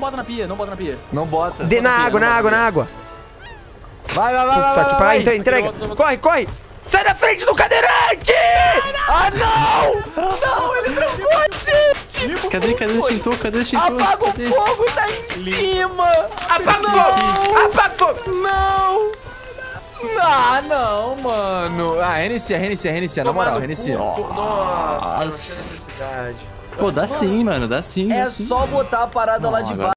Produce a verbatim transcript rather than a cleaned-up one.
bota na pia, não bota na pia. Não bota. De, na água, na água, na água. Vai, vai, vai, vai, Puta vai, que vai. pariu, entrega. Corre, corre. Sai da frente do cadeirante! Ah, não! Não, ele trancou a gente! Cadê, cadê o extintor? Cadê o extintor? Apaga o Cadê? fogo, tá em cima! Apaga o fogo! Apaga o fogo! Não! Ah, não, mano. Ah, reinicia, reinicia, reinicia. Na moral, reinicia. Nossa. Pô, dá sim, mano. Dá sim. É dá sim. só botar a parada lá de Não, baixo.